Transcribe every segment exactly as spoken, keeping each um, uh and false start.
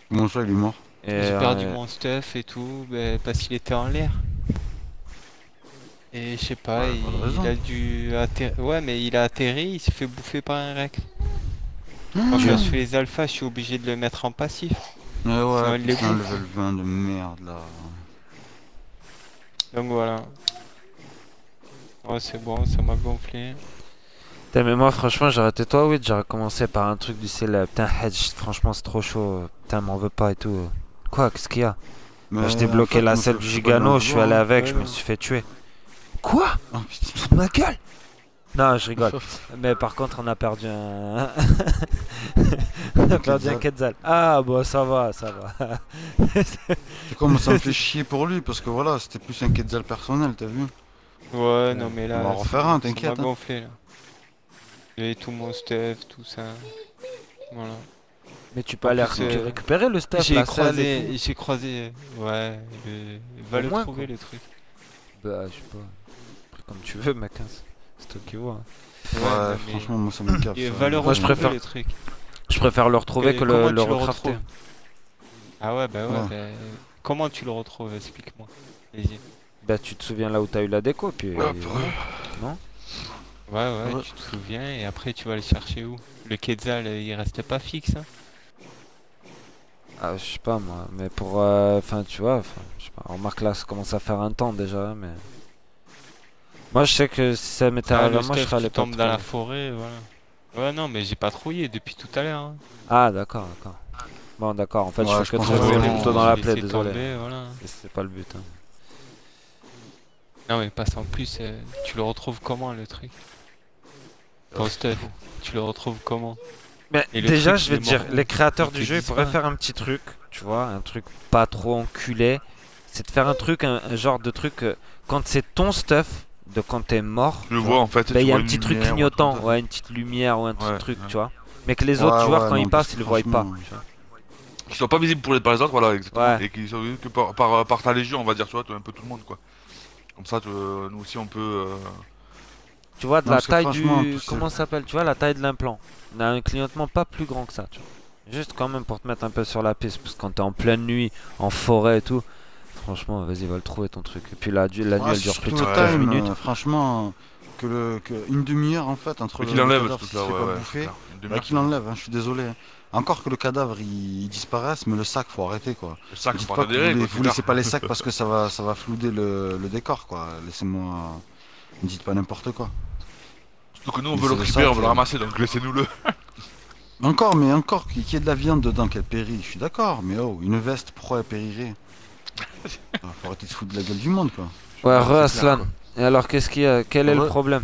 Comment ça, il est mort? Et J'ai perdu euh, mon stuff et tout, bah, parce qu'il était en l'air. Et je sais pas, Ouais, pas de il, il raison. a dû atterrir. Ouais, mais il a atterri, il s'est fait bouffer par un Rex. Quand tu je as. fais les alphas, je suis obligé de le mettre en passif. Ouais, Sinon, ouais, il les putain, bouffe. level vingt de merde là. Donc voilà. Ouais, c'est bon, ça m'a gonflé. Putain, mais moi, franchement, j'aurais été toi, oui, j'aurais commencé par un truc du style. Putain, Hedge, franchement, c'est trop chaud. Putain, m'en veux pas et tout. Quoi, qu'est-ce qu'il y a? Bah, je Mais en débloqué fait, la moi, je, selle du je peux pas lui en Gigano, je suis vouloir, allé hein. avec, Ouais, je me non. suis fait tuer. Quoi? Oh putain. Fous de ma gueule? Non, je rigole. Mais par contre, on a perdu un. On a Un perdu un Quetzal. Quetzal. Ah, bon, ça va, ça va. C'est quoi, moi ça me fait chier pour lui parce que voilà, c'était plus un Quetzal personnel, t'as vu? Ouais, Euh, non, mais On va en là, ça refaire un, ça m'a t'inquiète, hein. gonflé là. J'avais tout mon stuff, tout ça. Voilà. Mais tu peux En aller plus, récu- euh, récupérer le stuff, j'ai la selle et tout. croisé, j'ai croisé. Ouais, le- va Au le moins, quoi. trouver le truc. Bah, je sais pas. Après, comme tu veux, mec. hein, C'est c'est toi qui vois. hein. Ouais, Ouais, non, mais. franchement, moi ça me gaffe Et ça. va le Moi, je retrouver préfère- le truc. Je préfère le retrouver Et que le, comment le tu le recrafter. retrouves? Ah ouais, bah ouais, Ouais. bah. Comment tu le retrouves? Explique-moi. Vas-y. Bah, tu te souviens là où t'as eu la déco, puis. Hop, voilà. Non? Ouais, ouais, ouais. tu te souviens, et après tu vas le chercher où? Le Quetzal, euh, il reste pas fixe, hein? Ah, je sais pas moi, mais pour. euh, Enfin, tu vois, enfin, je sais pas. Remarque là, ça commence à faire un temps déjà, mais. Moi, je sais que si ça m'était Ah, arrivé le à moi, je stuff serais allé qui pas tombe dans la trouver. forêt, voilà. Ouais, non, mais j'ai pas trouillé depuis tout à l'heure, hein. Ah, d'accord, d'accord. Bon, d'accord, en fait, je Ouais, fais je que pense te que révéler vraiment, plutôt euh, dans j'ai la plaie, laissé désolé. tomber, voilà. C'est c'est pas le but. hein. Non, mais passe en plus, euh, tu le retrouves comment le truc? Ton stuff, tu le retrouves comment? Mais Et le déjà, truc, je il vais est te mort dire, où? les créateurs Il du te jeu, ils disent pourraient pas. faire un petit truc, tu vois, un truc pas trop enculé. C'est de faire un truc, un, un genre de truc, euh, quand c'est ton stuff, de quand t'es mort, Je le tu vois vois, en fait, ben tu il y a vois un une petit truc lumière ou un truc comme clignotant, ça. ouais, une petite lumière ou un petit Ouais, truc, ouais. tu vois. Mais que les Ouais, autres joueurs, ouais, quand non, ils parce passent, que ils le voient pas. franchement. tu vois. Qui sont pas visibles pour les, par les autres, voilà, exactement. Ouais, Et qui sont vus que par, par, par ta légion, on va dire, tu vois, un peu tout le monde, quoi. Comme ça, tu- nous aussi, on peut. euh, tu vois, de Non, la parce que taille franchement, du. tous ces- Comment ça s'appelle? Tu vois, la taille de l'implant. On a un clignotement pas plus grand que ça, tu vois. Juste quand même pour te mettre un peu sur la piste, parce que quand t'es en pleine nuit, en forêt et tout, franchement, vas-y, va le trouver ton truc. Et puis la, du- la nuit, Ouais, elle c'est dure plus de surtout le Ouais, quinze time, minutes. euh, franchement, que le, que une demi-heure en fait entre Mais le, qu'il le enlève ce cadavre s'il truc-là, se fait ouais, pas ouais, c'est bouffer, clair. Une bah demi-heure, qu'il c'est- enlève, hein, je suis désolé. hein. Encore que le cadavre il, il disparaisse, mais le sac faut arrêter quoi. Le sac, Dites faut pas pas que vous, t'adhérer, les- quoi, vous c'est clair. laissez pas les sacs parce que ça va, ça va flouder le, le décor quoi. Laissez-moi, ne dites pas n'importe quoi. Surtout que nous, on veut le Laissez le récupérer, on sac. veut le euh. ramasser, donc laissez-nous-le. Encore, mais encore, qu'il y ait de la viande dedans qu'elle périt, je suis d'accord, mais oh, une veste, pourquoi elle périrait? Ah, faut arrêter de se foutre de la gueule du monde quoi. Ouais, Non, re c'est clair, Aslan. quoi. Et alors, qu'est-ce qu'il y a? Quel est le Ouais. problème?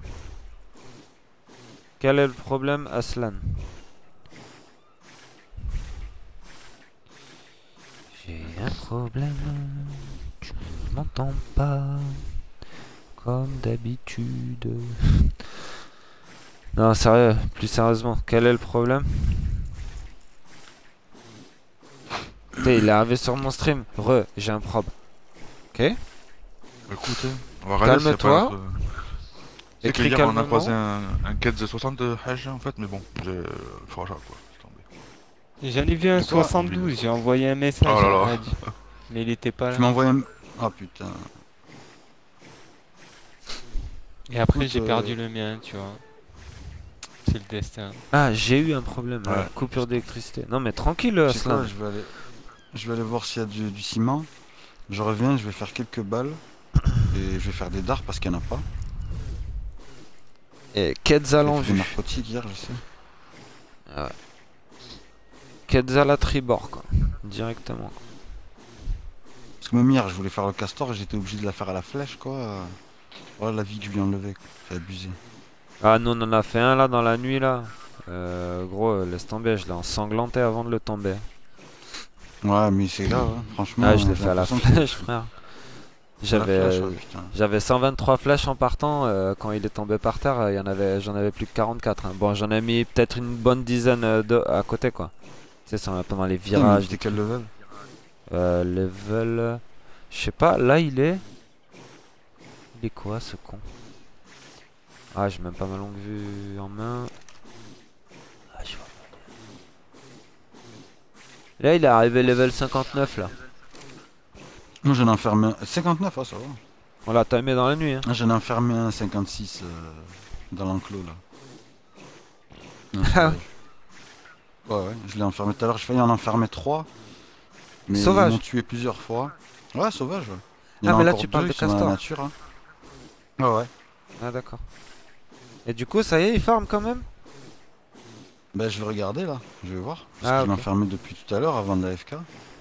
Quel est le problème, Aslan? J'ai un problème. Tu ne m'entends pas. Comme d'habitude. Non, sérieux, plus sérieusement, quel est le problème? Putain, il est arrivé sur mon stream. Re, j'ai un prob. Ok? Écoute, on va regarder s'il y a pas Calme-toi. notre- C'est Écris qu'hier, on a calmement. croisé un, un quête de soixante de Hajj, en fait, mais bon, j'ai. Forja, quoi. laisse tomber. J'en ai vu un Et toi, soixante-douze, j'ai envoyé un message Oh là à là. Had, mais il était pas Tu là. m'as envoyé un... Ah putain. Et après, Écoute, j'ai euh, perdu le mien, tu vois. C'est le destin. Ah, j'ai eu un problème. Ouais. là. Coupure d'électricité. Non, mais tranquille, Tu sais quoi, Aslan. je vais aller... Je vais aller voir s'il y a du, du ciment. Je reviens, je vais faire quelques balles. Et je vais faire des dards parce qu'il n'y en a pas. Et Quetzal J'ai en fait des vue. narcotiques hier, je sais. Quetzal à tribord, quoi. Directement. Parce que même hier, je voulais faire le castor et j'étais obligé de la faire à la flèche, quoi. Voilà la vie que je lui ai enlevée, quoi. C'est abusé. Ah, nous, on en a fait un là dans la nuit, là. Euh, gros, euh, laisse tomber, je l'ai ensanglanté avant de le tomber. Ouais, mais c'est grave, hein. Franchement. Ah, je l'ai j'ai fait à la l'impression que flèche, c'est- frère. c'est à la J'avais flèche, euh, ouais, putain. j'avais cent vingt-trois flèches en partant. euh, quand il est tombé par terre, euh, il y en avait, j'en avais plus que quarante-quatre. hein. Bon, j'en ai mis peut-être une bonne dizaine euh, de, à côté, quoi. Tu sais, ça, pendant les Putain, mais virages. c'était quel level? Euh, level. euh, Je sais pas, là il est. Il est quoi ce con? Ah, j'ai même pas ma longue vue en main. Ah, je vois Là, il est arrivé level cinquante-neuf là. Moi j'en ai enfermé un. cinquante-neuf, ah ça va. On l'a timé dans la nuit. Hein. Ah, j'en ai enfermé un cinquante-six euh, dans l'enclos là. Non, Ah sauvage. Ouais, ouais, je l'ai enfermé tout à l'heure. J'ai failli en enfermer trois. Mais Sauvage. ils m'ont tué plusieurs fois. Ouais, sauvage, ouais. Il y Ah, en a mais là, encore tu parles deux de qui sont dans la castor. nature. Hein. Ouais, ouais. Ah, d'accord. Et du coup, ça y est, il farm quand même? Bah, je vais regarder là. Je vais voir. Parce Ah, que je l'ai ok. enfermé depuis tout à l'heure avant de la F K.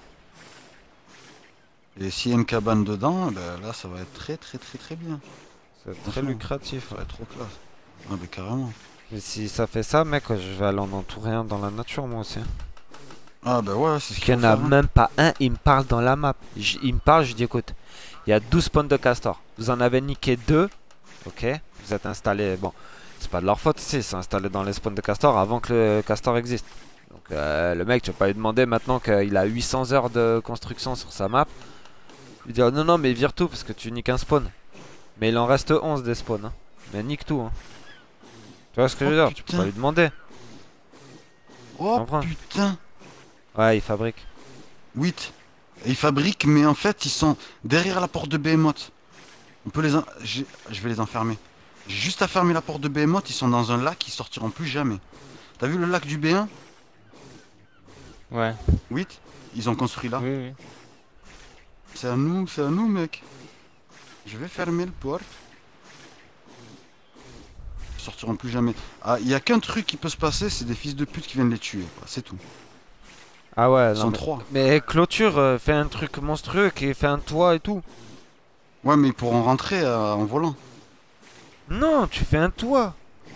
Et s'il y a une cabane dedans, bah, là ça va être très très très très bien. C'est très Franchement, lucratif. Ça Ouais. va être trop classe. Ah, bah, carrément. Mais si ça fait ça, mec, je vais aller en entourer un dans la nature, moi aussi. Ah, bah ouais, c'est ce Parce qu'il qu'il faut n'y en a faire. Hein. même pas un, il me parle dans la map. J- il me parle, je dis écoute, il y a douze spawns de castors. Vous en avez niqué deux, ok? Vous êtes installés, bon, c'est pas de leur faute, si, c'est installé dans les spawns de castors avant que le castor existe. Donc euh, le mec, tu vas pas lui demander maintenant qu'il a huit cents heures de construction sur sa map. Lui dire non, non, mais vire tout parce que tu niques un spawn. Mais il en reste onze des spawns, hein. Mais nique tout, hein. Tu vois ce que je veux Oh, dire? Tu peux putain. pas lui demander. Oh comprends. putain. Ouais, il fabrique. huit. Et ils fabriquent, mais en fait, ils sont derrière la porte de Behemoth. On peut les... en- j'ai- Je vais les enfermer. J'ai juste à fermer la porte de Behemoth, ils sont dans un lac, ils sortiront plus jamais. T'as vu le lac du B un? Ouais, huit. Ils ont construit là. oui, oui. C'est à nous, c'est à nous, mec. Je vais fermer le porte. Ils sortiront plus jamais. Ah, il y a qu'un truc qui peut se passer, c'est des fils de pute qui viennent les tuer, quoi. C'est tout. Ah ouais, Ils non, sont mais... trois. Mais clôture, euh, fait un truc monstrueux qui fait un toit et tout. Ouais, mais ils pourront rentrer euh, en volant. Non, tu fais un toit.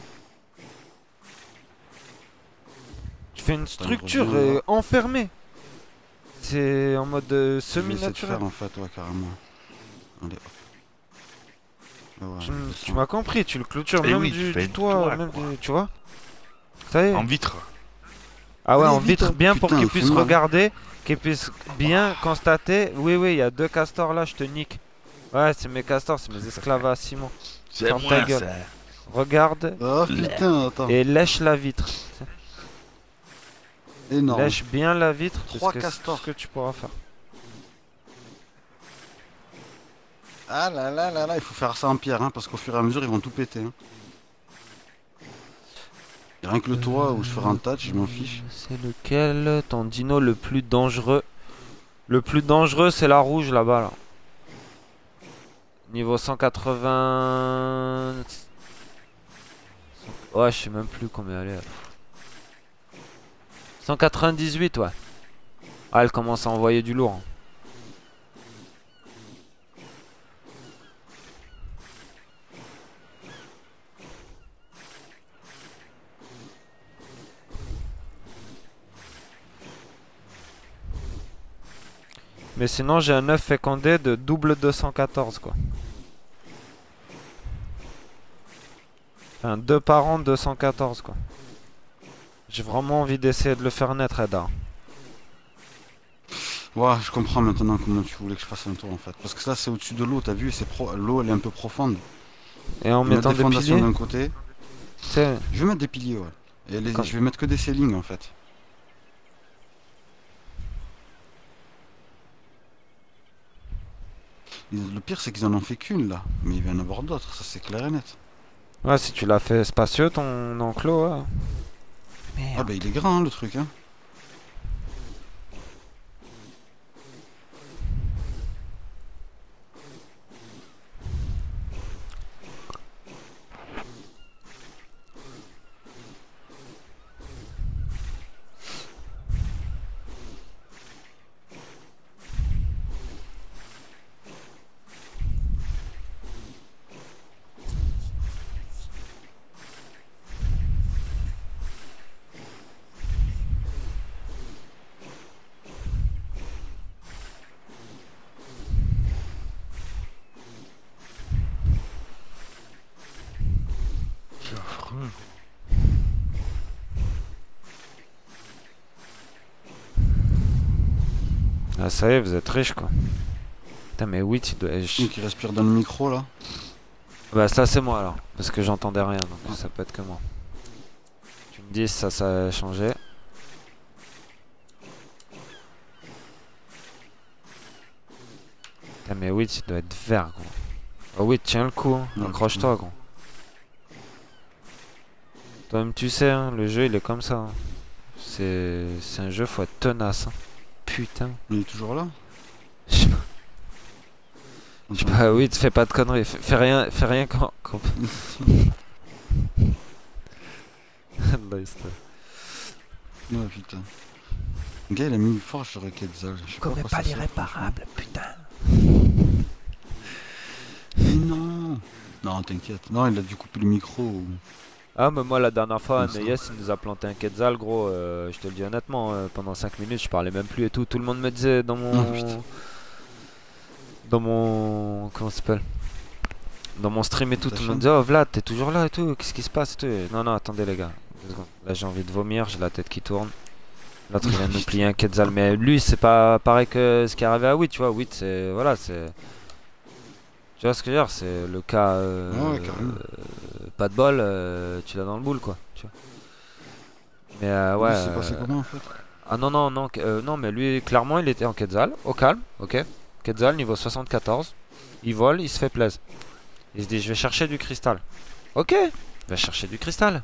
Tu fais une structure revient, euh, là. enfermée. C'est en mode euh, Je vais essayer de semi-naturel. faire en fait, ouais, carrément. Allez, hop. Ah ouais, Tu, m- descends. tu m'as compris, tu le clôtures Eh même oui, du, tu fais du du toit, toit, même quoi. du- tu vois. Ça y est. En vitre. Ah ouais, Allez, en vite, vitre hein. bien pour Putain, qu'ils il fait puissent mal. regarder, qu'ils puissent bien constater. Oui, oui, il y a deux castors là, je te nique. Ouais, c'est mes castors, c'est mes esclaves à Simon. C'est Ferme moi ta gueule. ça. Regarde Oh putain, attends. et lèche la vitre. Énorme. Lèche bien la vitre, Trois parce que c'est tout castors. ce que tu pourras faire. Ah là là là là, il faut faire ça en pierre, hein, parce qu'au fur et à mesure, ils vont tout péter. Hein. Et rien que le toit où je ferai un touch, je m'en fiche. C'est lequel ton dino le plus dangereux? Le plus dangereux, c'est la rouge là-bas. Là. Niveau cent quatre-vingts. Ouais, je sais même plus combien elle est. cent quatre-vingt-dix-huit, ouais. Ah, elle commence à envoyer du lourd. Mais sinon, j'ai un œuf fécondé de double deux cent quatorze, quoi. Enfin, deux par an, deux cent quatorze, quoi. J'ai vraiment envie d'essayer de le faire naître, Eda. Ouais, je comprends maintenant comment tu voulais que je fasse un tour en fait. Parce que là, c'est au-dessus de l'eau, t'as vu, c'est pro... l'eau elle est un peu profonde. Et en Je vais mettre mettant des des fondations piliers, d'un côté. tu sais, Je vais mettre des piliers, ouais. Et les... Quand- je vais mettre que des ceilings en fait. Le pire, c'est qu'ils en ont fait qu'une là. Mais il va y en avoir d'autres, ça c'est clair et net. ouais, si tu l'as fait spacieux, ton enclos, ouais. Merde. Ah bah il est grand hein, le truc, hein. C'est affreux. Ah, ça y est, vous êtes riche, quoi. Putain, mais oui, tu dois... je- Une qui respire dans le micro là. Bah, ça, c'est moi, alors. Parce que j'entendais rien, donc ça peut être que moi. Tu me dis si ça, ça a changé. Ah, mais oui, tu dois être vert, gros. Oh oui, tiens le coup, hein. Non, Accroche-toi, gros. Toi-même, tu sais, hein, le jeu, il est comme ça. Hein. C'est c'est un jeu, faut être tenace. Hein. Putain. Il est toujours là? Je sais pas, je sais pas, oui, tu fais pas de conneries. Fais, fais rien, fais rien quand... quand... Nice, là. Ouais, putain. Le gars, il a mis une forge sur Quetzal. Je sais pas Connais quoi pas ça sert, l'irréparable, putain. Mais non! Non, t'inquiète. Non, il a dû couper le micro. ou- Ah, mais moi, la dernière fois, Comme ça. Neyes, il nous a planté un Quetzal, gros. Euh, je te le dis honnêtement, euh, pendant cinq minutes, je parlais même plus et tout. Tout le monde me disait dans mon. Oh, putain. Dans mon. Comment ça s'appelle? Dans mon stream et tout, Ta tout le monde chaîne? disait, oh Vlad, t'es toujours là et tout, qu'est-ce qui se passe et tout. Et non, non, attendez les gars. Deux secondes. Là, j'ai envie de vomir, j'ai la tête qui tourne. L'autre, il vient de nous plier un Quetzal. Mais lui, c'est pas pareil que ce qui est arrivé à Wit, tu vois. Wit, c'est. Voilà, c'est. Tu vois ce que je veux dire? C'est le cas. euh, Ouais, carrément. euh, pas de bol, euh, tu l'as dans le boule, quoi. Tu vois. Mais euh, ouais. Lui, c'est passé euh, comment en fait? Ah non, non, non, euh, non, mais lui, clairement, il était en Quetzal, au calme, ok. Quetzal, niveau soixante-quatorze. Il vole, il se fait plaisir. Il se dit, je vais chercher du cristal. Ok, il va chercher du cristal.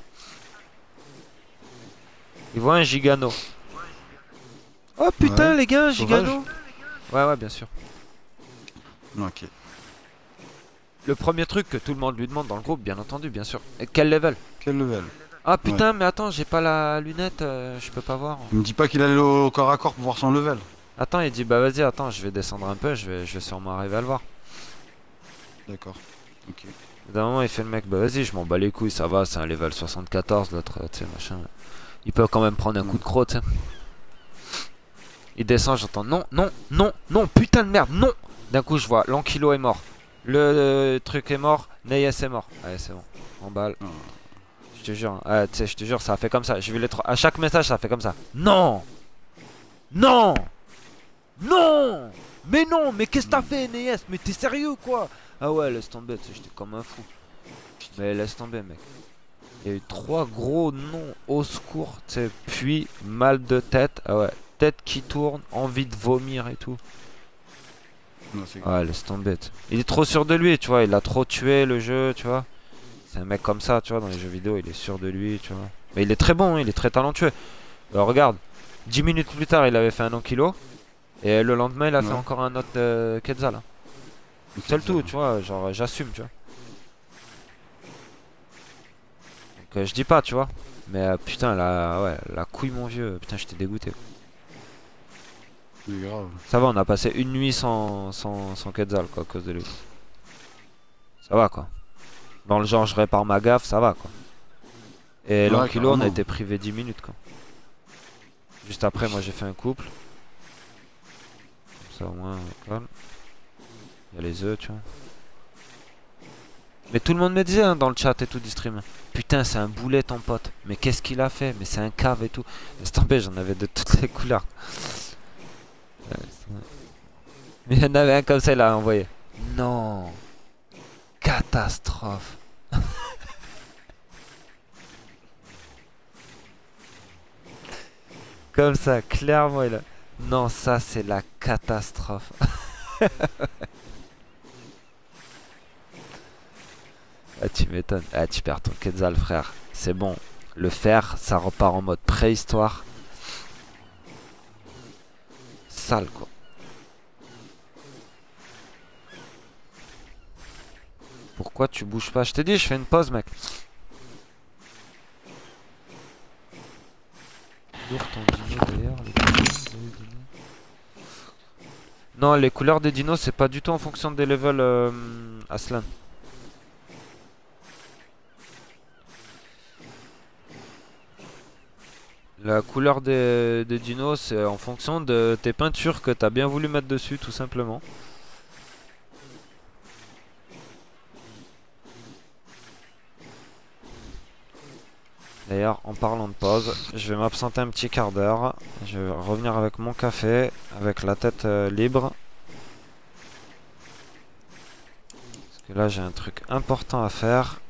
Il voit un gigano. Oh putain, Ouais. les gars, un Sauvage. gigano. Ouais, ouais, bien sûr. Ok. Le premier truc que tout le monde lui demande dans le groupe, bien entendu, bien sûr. Et quel level? Quel level? Ah putain, mais attends, j'ai pas la lunette, euh, je peux pas voir. Il me dit pas qu'il allait au corps à corps pour voir son level. Attends, il dit, bah vas-y, attends, je vais descendre un peu, je vais, je vais sûrement arriver à le voir. D'accord. Ok. D'un moment, il fait le mec, bah vas-y, je m'en bats les couilles, ça va, c'est un level soixante-quatorze, l'autre, tu sais, machin. Il peut quand même prendre un coup de croc, tu sais. Il descend, j'entends non, non, non, non, putain de merde, non. D'un coup, je vois, l'Ankylo est mort. Le euh, truc est mort, Neyes est mort. Allez, c'est bon, en balle. Oh. Je te jure, ah, tu sais, je te jure, ça a fait comme ça. J'ai vu les trois. À chaque message, ça a fait comme ça. Non, non, non, mais non, mais qu'est-ce que t'as fait, Neyes? Mais t'es sérieux, quoi? Ah ouais, laisse tomber, tu sais, j'étais comme un fou. Mais laisse tomber, mec. Il y a eu trois gros noms au secours, tu sais, puis mal de tête. Ah ouais, tête qui tourne, envie de vomir et tout. Non, c'est Ah, laisse tomber. tu- Il est trop sûr de lui, tu vois. Il a trop tué le jeu, tu vois. C'est un mec comme ça, tu vois. Dans les jeux vidéo, il est sûr de lui, tu vois. Mais il est très bon, hein, il est très talentueux. Alors, regarde, dix minutes plus tard, il avait fait un Ankylo. Et le lendemain, il a fait Ouais. encore un autre euh, Quetzal. Hein. C'est le tout, tu vois. Genre, j'assume, tu vois. Donc, euh, je dis pas, tu vois. Mais euh, putain, la, ouais, la couille, mon vieux. Putain, j'étais dégoûté. C'est grave. Ça va, on a passé une nuit sans, sans, sans Quetzal, quoi, à cause de lui. Ça va, quoi. Dans le genre, je répare ma gaffe, ça va, quoi. Et Ouais, l'Ankylo, on a carrément. été privé dix minutes, quoi. Juste après, moi, j'ai fait un couple. Comme ça, au moins, calme. Il y a les œufs, tu vois. Mais tout le monde me disait, hein, dans le chat et tout du stream. Putain, c'est un boulet, ton pote. Mais qu'est-ce qu'il a fait? Mais c'est un cave et tout. Laisse tomber, j'en avais de toutes les couleurs. Ouais, c'est vrai. Mais il y en avait un comme ça, il a envoyé. Non. Catastrophe. Comme ça, clairement, il a... Non, ça, c'est la catastrophe. Ah, tu m'étonnes. Ah, tu perds ton Quetzal, frère. C'est bon. Le fer, ça repart en mode préhistoire. Sale, quoi. Pourquoi tu bouges pas? Je t'ai dit, je fais une pause, mec. Lourd ton dino d'ailleurs. Les couleurs des dinos. Non, les couleurs des dinos, c'est pas du tout en fonction des levels, euh, Aslan. La couleur des, des dinos, c'est en fonction de tes peintures que t'as bien voulu mettre dessus, tout simplement. D'ailleurs, en parlant de pause, je vais m'absenter un petit quart d'heure. Je vais revenir avec mon café, avec la tête euh, libre. Parce que là, j'ai un truc important à faire.